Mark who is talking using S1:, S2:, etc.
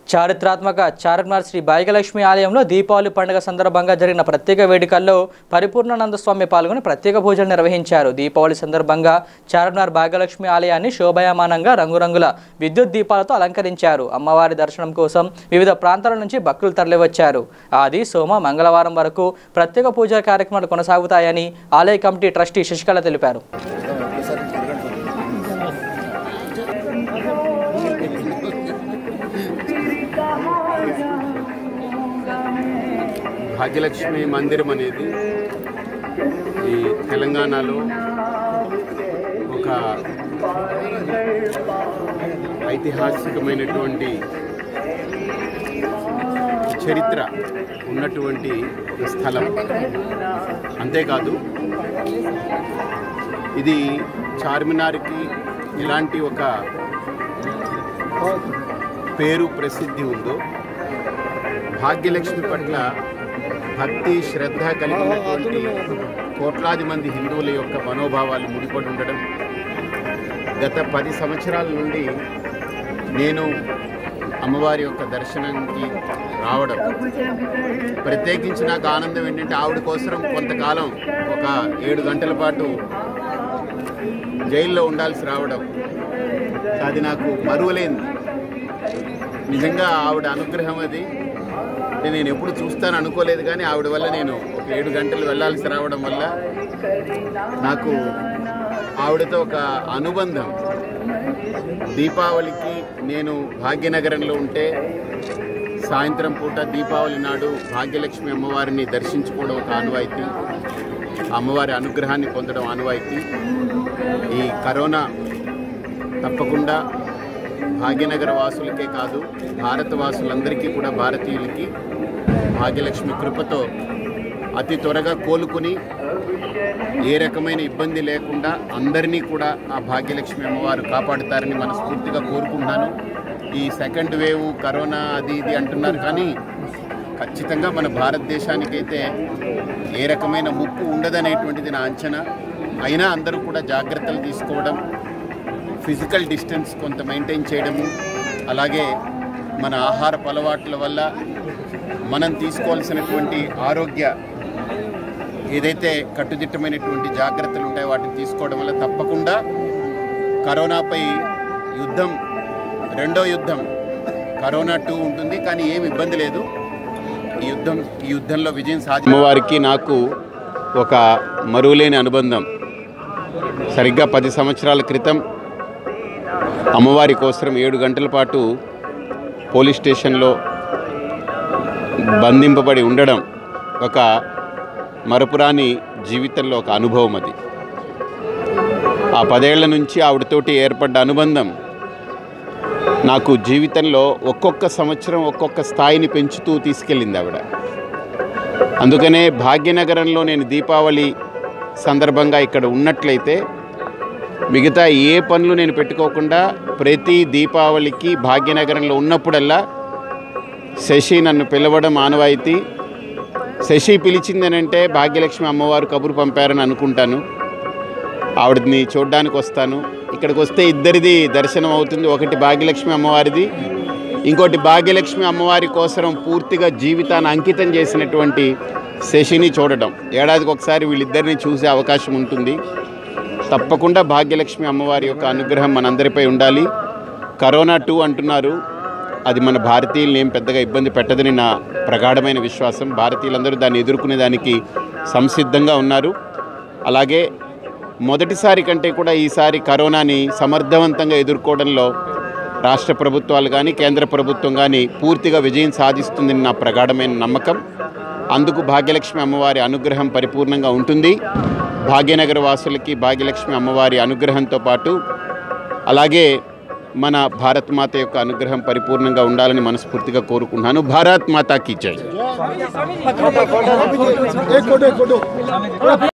S1: చారిత్రాత్మక చార్మినార్ శ్రీ భాగ్యలక్ష్మి ఆలయంలో దీపావళి పండుగ సందర్భంగా జరిగిన ప్రత్యేక వేడుకల్లో పరిపూర్ణానంద స్వామి పాల్గొని ప్రత్యేక పూజలు నిర్వహించారు. దీపావళి సందర్భంగా చార్మినార్ భాగ్యలక్ష్మి ఆలయాన్ని శోభాయమానంగా రంగురంగుల విద్యుత్ దీపాలతో అలంకరించారు. అమ్మవారి దర్శనం కోసం వివిధ ప్రాంతాల నుంచి భక్తులు తరలివచ్చారు. ఆది, సోమ, మంగళవారం వరకు ప్రత్యేక పూజా కార్యక్రమాలు కొనసాగుతాయని ఆలయ కమిటీ ట్రస్టీ శశికళ తెలిపారు.
S2: భాగ్యలక్ష్మి మందిరం అనేది ఈ తెలంగాణలో ఒక ఐతిహాసికమైనటువంటి చరిత్ర ఉన్నటువంటి ఒక స్థలం. అంతేకాదు ఇది చార్మినార్కి ఇలాంటి ఒక పేరు ప్రసిద్ధి ఉందో భాగ్యలక్ష్మి పట్ల భక్తి శ్రద్ధ కలిగినటువంటి కోట్లాది మంది హిందువుల యొక్క మనోభావాలు ముడిపడి ఉండడం. గత 10 సంవత్సరాల నుండి నేను అమ్మవారి యొక్క దర్శనానికి రావడం, ప్రత్యేకించి నాకు ఆనందం ఏంటంటే ఆవిడ కోసం కొంతకాలం ఒక 7 గంటల పాటు జైల్లో ఉండాల్సి రావడం, అది నాకు మరువలేంది. నిజంగా ఆవిడ అనుగ్రహం అది. నేను ఎప్పుడు చూస్తాను అనుకోలేదు, కానీ ఆవిడ వల్ల నేను ఒక 7 గంటలు వెళ్ళాల్సి రావడం వల్ల నాకు ఆవిడతో ఒక అనుబంధం. దీపావళికి నేను భాగ్యనగరంలో ఉంటే సాయంత్రం పూట దీపావళి నాడు భాగ్యలక్ష్మి అమ్మవారిని దర్శించుకోవడం ఒక ఆనవాయితీ, అమ్మవారి అనుగ్రహాన్ని పొందడం ఆనవాయితీ. ఈ కరోనా తప్పకుండా భాగ్యనగర వాసులకే కాదు, భారత వాసులందరికీ కూడా, భారతీయులకి భాగ్యలక్ష్మి కృపతో అతి త్వరగా కోలుకుని ఏ రకమైన ఇబ్బంది లేకుండా అందరినీ కూడా ఆ భాగ్యలక్ష్మి అమ్మవారు కాపాడుతారని మనస్ఫూర్తిగా కోరుకుంటున్నాను. ఈ సెకండ్ వేవ్ కరోనా అది ఇది అంటున్నారు, కానీ ఖచ్చితంగా మన భారతదేశానికైతే ఏ రకమైన ముప్పు ఉండదనేటువంటిది నా అంచనా. అయినా అందరూ కూడా జాగ్రత్తలు తీసుకోవడం, ఫిజికల్ డిస్టెన్స్ కొంత మెయింటైన్ చేయడము, అలాగే మన ఆహారపు అలవాట్ల వల్ల మనం తీసుకోవాల్సినటువంటి ఆరోగ్య ఏదైతే కట్టుదిట్టమైనటువంటి జాగ్రత్తలు ఉంటాయో వాటిని తీసుకోవడం వల్ల తప్పకుండా కరోనాపై యుద్ధం, రెండో యుద్ధం కరోనా 2 ఉంటుంది, కానీ ఏమి ఇబ్బంది లేదు. ఈ యుద్ధంలో విజయం సాధించిన అమ్మవారికి నాకు ఒక మరువలేని అనుబంధం. సరిగ్గా 10 సంవత్సరాల క్రితం అమ్మవారి కోసం 7 గంటల పాటు పోలీస్ స్టేషన్లో బంధింపబడి ఉండడం ఒక మరపురాని జీవితంలో ఒక అనుభవం. అది ఆ 10 ఏళ్ల నుంచి ఆవిడతోటి ఏర్పడ్డ అనుబంధం నాకు జీవితంలో ఒక్కొక్క సంవత్సరం ఒక్కొక్క స్థాయిని పెంచుతూ తీసుకెళ్ళింది ఆవిడ. అందుకనే భాగ్యనగరంలో నేను దీపావళి సందర్భంగా ఇక్కడ ఉన్నట్లయితే మిగతా ఏ పనులు నేను పెట్టుకోకుండా ప్రతి దీపావళికి భాగ్యనగరంలో ఉన్నప్పుడల్లా శశి నన్ను పిలవడం ఆనవాయితీ. శశి పిలిచిందనంటే భాగ్యలక్ష్మి అమ్మవారు కబురు పంపారని అనుకుంటాను. ఆవిడని చూడడానికి వస్తాను. ఇక్కడికి వస్తే ఇద్దరిది దర్శనం అవుతుంది. ఒకటి భాగ్యలక్ష్మి అమ్మవారిది, ఇంకోటి భాగ్యలక్ష్మి అమ్మవారి కోసం పూర్తిగా జీవితాన్ని అంకితం చేసినటువంటి శశిని చూడడం. ఏడాదికి ఒకసారి వీళ్ళిద్దరిని చూసే అవకాశం ఉంటుంది. తప్పకుండా భాగ్యలక్ష్మి అమ్మవారి యొక్క అనుగ్రహం మనందరిపై ఉండాలి. కరోనా 2 అంటున్నారు, అది మన భారతీయులను ఏం పెద్దగా ఇబ్బంది పెట్టదని నా ప్రగాఢమైన విశ్వాసం. భారతీయులందరూ దాన్ని ఎదుర్కొనే దానికి సంసిద్ధంగా ఉన్నారు. అలాగే మొదటిసారి కంటే కూడా ఈసారి కరోనాని సమర్థవంతంగా ఎదుర్కోవడంలో రాష్ట్ర ప్రభుత్వాలు కానీ కేంద్ర ప్రభుత్వం కానీ పూర్తిగా విజయం సాధిస్తుందని నా ప్రగాఢమైన నమ్మకం. అందుకు భాగ్యలక్ష్మి అమ్మవారి అనుగ్రహం పరిపూర్ణంగా ఉంటుంది. భాగ్యనగర వాసులకి భాగ్యలక్ష్మి అమ్మవారి అనుగ్రహంతో పాటు అలాగే మన భారత్ మాత యొక్క అనుగ్రహం పరిపూర్ణంగా ఉండాలని మనస్ఫూర్తిగా కోరుకుంటున్నాను. భారత్ మాతా కీ జై.